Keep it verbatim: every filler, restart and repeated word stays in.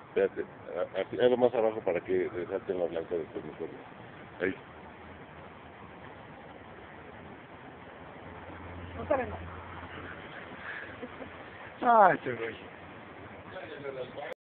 Espérate, a- a- algo más abajo para que resalten la blanca de tu uniforme. Ahí. No saben nada. Ah, este güey.